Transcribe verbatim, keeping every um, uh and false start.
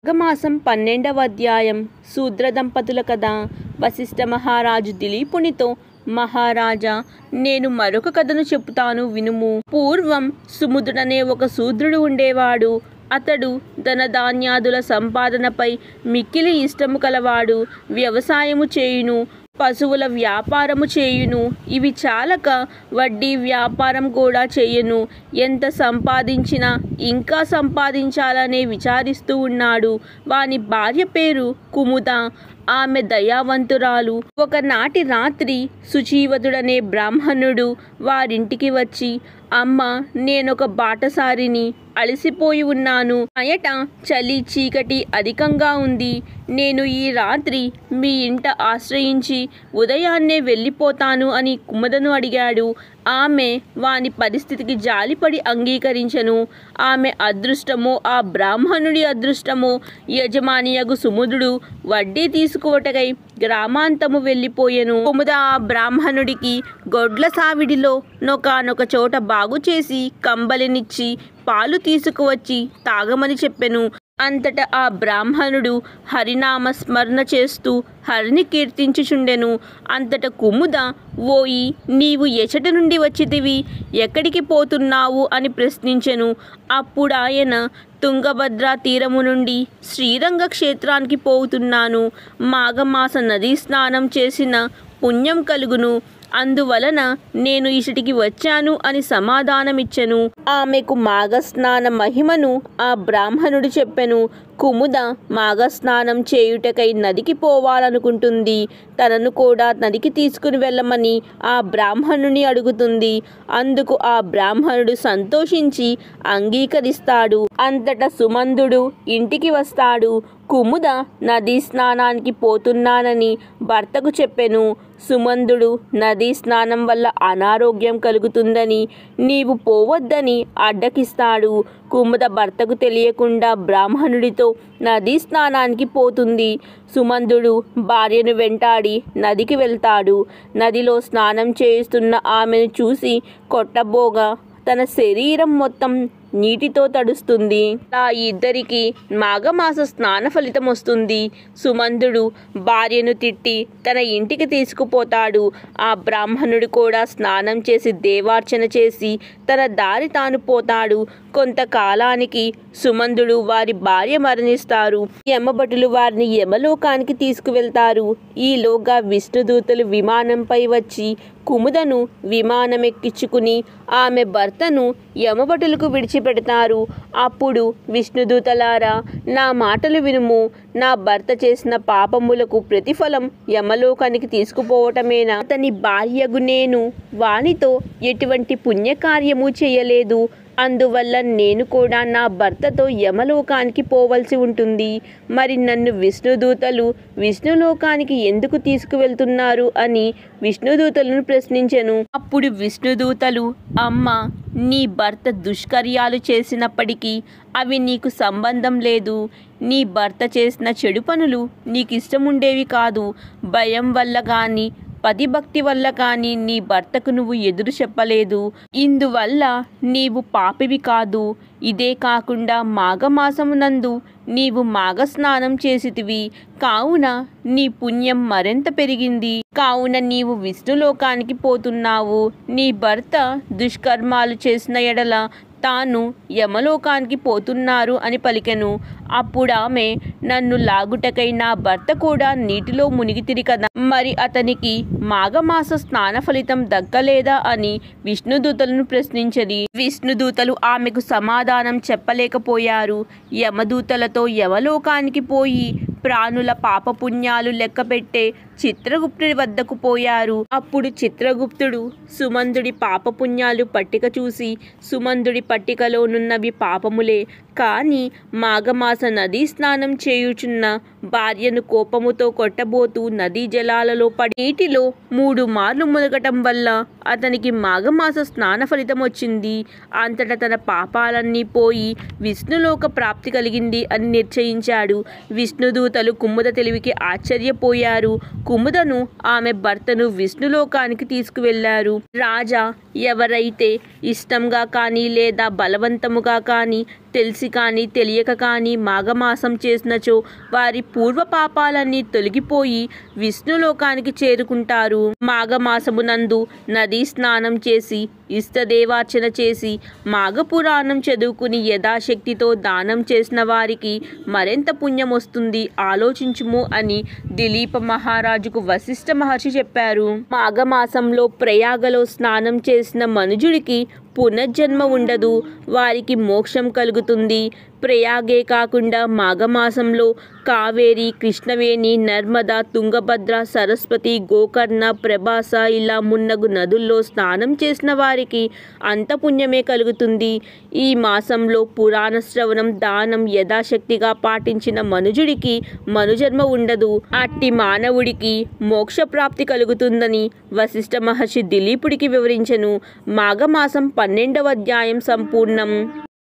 మాఘమాసం పన్నెండవ అధ్యాయం. శూద్ర దంపతుల కథ. వశిష్ఠ మహారాజు దిలీపునితో, మహారాజా, నేను మరొక కథను చెబుతాను వినుము. పూర్వం సుముదుడనే ఒక శూద్రుడు ఉండేవాడు. అతడు ధనధాన్యాదుల సంపాదనపై మిక్కిలి ఇష్టము కలవాడు. వ్యవసాయము చేయును, పశువుల వ్యాపారము చేయును. ఇవి చాలక వడ్డీ వ్యాపారం కూడా చేయను. ఎంత సంపాదించినా ఇంకా సంపాదించాలనే విచారిస్తూ ఉన్నాడు. వాని భార్య పేరు కుముద. ఆమె దయావంతురాలు. ఒకనాటి రాత్రి శుచీవతుడనే బ్రాహ్మణుడు వారింటికి వచ్చి, అమ్మ, నేనొక బాటసారిని, అలసిపోయి ఉన్నాను. బయట చలి చీకటి అధికంగా ఉంది. నేను ఈ రాత్రి మీ ఇంట ఆశ్రయించి ఉదయాన్నే వెళ్ళిపోతాను అని కుముదను అడిగాడు. ఆమె వాని పరిస్థితికి జాలిపడి అంగీకరించెను. ఆమె అదృష్టమో ఆ బ్రాహ్మణుడి అదృష్టమో, యజమానియగు సుముదుడు వడ్డీ తీసుకువటకై గ్రామాంతము వెళ్ళిపోయెను. కుముద ఆ బ్రాహ్మణుడికి గొడ్ల సావిడిలో నొకానొక చోట బాగు చేసి కంబలినిచ్చి పాలు తీసుకువచ్చి తాగమని చెప్పెను. అంతటా ఆ బ్రాహ్మణుడు హరినామ స్మరణ చేస్తూ హరిని కీర్తించుచుండెను. అంతట కుముద, ఓయి, నీవు ఎచట నుండి వచ్చితివి? ఎక్కడికి పోతున్నావు అని ప్రశ్నించెను. అప్పుడాయన, తుంగభద్రా తీరము నుండి శ్రీరంగ క్షేత్రానికి పోతున్నాను. మాఘమాస నదీ స్నానం చేసిన పుణ్యం కలుగును. అందువలన నేను ఇచటికి వచ్చాను అని సమాధానమిచ్చెను. ఆమెకు మాఘస్నాన మహిమను ఆ బ్రాహ్మణుడు చెప్పెను. కుముద మాఘస్నానం చేయుటకై నదికి పోవాలనుకుంటుంది. తనను కూడా నదికి తీసుకుని వెళ్ళమని ఆ బ్రాహ్మణుని అడుగుతుంది. అందుకు ఆ బ్రాహ్మణుడు సంతోషించి అంగీకరిస్తాడు. అంతటా సుమందుడు ఇంటికి వస్తాడు. కుముద నదీ స్నానానికి పోతున్నానని భర్తకు చెప్పెను. సుమందుడు నదీ స్నానం వల్ల అనారోగ్యం కలుగుతుందని, నీవు పోవద్దని అడ్డకిస్తాడు. కుముద భర్తకు తెలియకుండా బ్రాహ్మణుడితో నదీ స్నానానికి పోతుంది. సుమందుడు భార్యను వెంటాడి నదికి వెళ్తాడు. నదిలో స్నానం చేస్తున్న ఆమెను చూసి కొట్టబోగా తన శరీరం మొత్తం నీటితో తడుస్తుంది. ఆ ఇద్దరికి మాఘమాస స్నాన ఫలితం వస్తుంది. సుమందుడు భార్యను తిట్టి తన ఇంటికి తీసుకుపోతాడు. ఆ బ్రాహ్మణుడు కూడా స్నానం చేసి దేవార్చన చేసి తన దారి తాను పోతాడు. కొంతకాలానికి సుమందుడు వారి భార్య మరణిస్తారు. యమభటులు వారిని యమలోకానికి తీసుకువెళ్తారు. ఈలోగా విష్ణుదూతలు విమానంపై వచ్చి కుముదను విమానమెక్కించుకుని ఆమె భర్తను యమభటులకు విడిచిపెడతారు. అప్పుడు విష్ణుదూతలారా, నా మాటలు వినుము. నా భర్త చేసిన పాపములకు ప్రతిఫలం యమలోకానికి తీసుకుపోవటమేనా? అతని భార్యగు నేను వానితో ఎటువంటి పుణ్యకార్యము చేయలేదు. అందువల్ల నేను కూడా నా భర్తతో యమలోకానికి పోవలసి ఉంటుంది. మరి నన్ను విష్ణుదూతలు విష్ణులోకానికి ఎందుకు తీసుకువెళ్తున్నారు అని విష్ణుదూతలను ప్రశ్నించెను. అప్పుడు విష్ణుదూతలు, అమ్మ, నీ భర్త దుష్కర్యాలు చేసినప్పటికీ అవి నీకు సంబంధం లేదు. నీ భర్త చేసిన చెడు పనులు నీకు ఇష్టముండేవి కాదు. భయం వల్ల కానీ పతిభక్తి వల్ల కానీ నీ భర్తకు నువ్వు ఎదురు చెప్పలేదు. ఇందువల్ల నీవు పాపివి కాదు. ఇదే కాకుండా మాఘమాసమునందు నీవు మాఘస్నానం చేసితివి. కావున నీ పుణ్యం మరింత పెరిగింది. కావున నీవు విష్ణులోకానికి పోతున్నావు. నీ భర్త దుష్కర్మాలు చేసిన ఎడల తాను యమలోకానికి పోతున్నారు అని పలికెను. అప్పుడామె, నన్ను లాగుటకై నా భర్త కూడా నీటిలో మునిగితిరి కదా, మరి అతనికి మాఘమాస స్నాన ఫలితం దక్కలేదా అని విష్ణుదూతలను ప్రశ్నించది. విష్ణుదూతలు ఆమెకు సమాధానం చెప్పలేకపోయారు. యమదూతలతో యమలోకానికి పోయి ప్రాణుల పాపపుణ్యాలు లెక్కపెట్టే చిత్రగుప్తుడి వద్దకు పోయారు. అప్పుడు చిత్రగుప్తుడు సుమందుడి పాపపుణ్యాలు పట్టిక చూసి, సుమందుడి పట్టికలోనున్నవి పాపములే, కానీ మాఘమాస నదీ స్నానం చేయుచున్న భార్యను కోపముతో కొట్టబోతూ నదీ జలాలలో పడి నీటిలో మూడు మార్లు మునగటం వల్ల అతనికి మాఘమాస స్నాన ఫలితం వచ్చింది. అంతటా తన పాపాలన్నీ పోయి విష్ణులోక ప్రాప్తి కలిగింది అని నిశ్చయించాడు. విష్ణుదూతలు కుముద తెలివికి ఆశ్చర్యపోయారు. కుముదను ఆమె భర్తను విష్ణులోకానికి తీసుకువెళ్లారు. రాజా, ఎవరైతే ఇష్టంగా కానీ లేదా బలవంతముగా కానీ తెలిసి కానీ తెలియక కానీ మాఘమాసం చేసినచో వారి పూర్వ పాపాలన్నీ తొలగిపోయి విష్ణులోకానికి చేరుకుంటారు. మాఘమాసమునందు నదీ స్నానం చేసి ఇష్టదేవార్చన చేసి మాఘపురాణం చదువుకుని యథాశక్తితో దానం చేసిన వారికి మరింత పుణ్యం వస్తుంది, ఆలోచించుము అని దిలీప మహారాజుకు వశిష్ఠ మహర్షి చెప్పారు. మాఘమాసంలో ప్రయాగలో స్నానం చేసిన మనుజుడికి పునర్జన్మ ఉండదు, వారికి మోక్షం కలుగుతుంది. ప్రయాగే కాకుండా మాఘమాసంలో కావేరి, కృష్ణవేణి, నర్మద, తుంగభద్ర, సరస్వతి, గోకర్ణ, ప్రభాస ఇలా మున్నగు నదుల్లో స్నానం చేసిన వారికి అంత పుణ్యమే కలుగుతుంది. ఈ మాసంలో పురాణ శ్రవణం, దానం యథాశక్తిగా పాటించిన మనుజుడికి మనుజన్మ ఉండదు, అట్టి మానవుడికి మోక్షప్రాప్తి కలుగుతుందని వశిష్ఠ మహర్షి దిలీపుడికి వివరించెను. మాఘమాసం పన్నెండవ అధ్యాయం సంపూర్ణం.